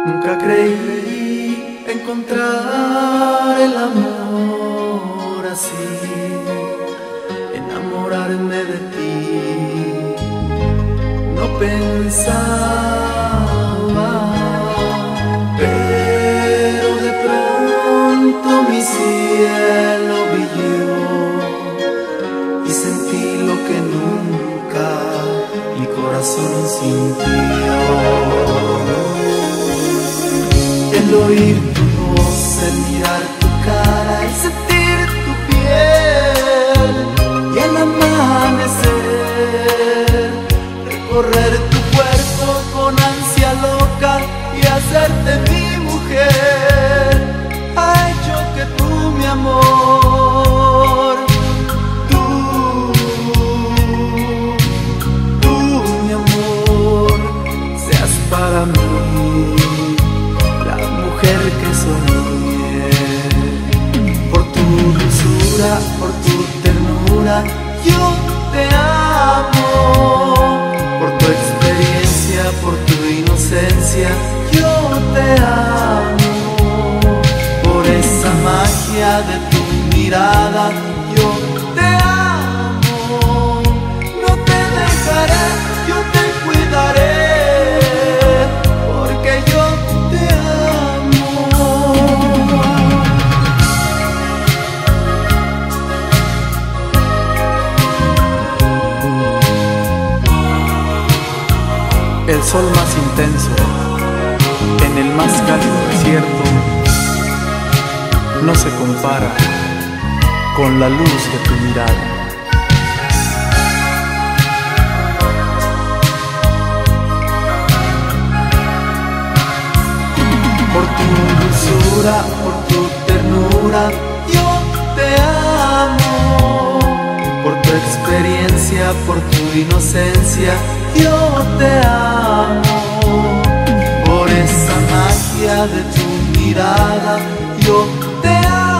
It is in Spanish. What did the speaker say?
Nunca creí encontrar el amor así, enamorarme de ti. No pensaba, pero de pronto mi cielo brilló y sentí lo que nunca mi corazón sintió. El oír tu voz, el mirar tu cara, el sentir tu piel y el amanecer, recorrer tu cuerpo con ansia loca y hacerte mi mujer, ha hecho que tú, mi amor, tú, mi amor, seas para mí que soñé. Por tu dulzura, por tu ternura, yo te amo. Por tu experiencia, por tu inocencia, yo te amo. Por esa magia de tu mirada, yo te amo. No te dejaré, yo te cuidaré, porque yo te amo. El sol más intenso, en el más cálido desierto, no se compara con la luz de tu mirada. Por tu dulzura, por tu ternura, yo te amo. Por tu experiencia, por tu inocencia, yo te amo. Por esa magia de tu mirada, yo te amo.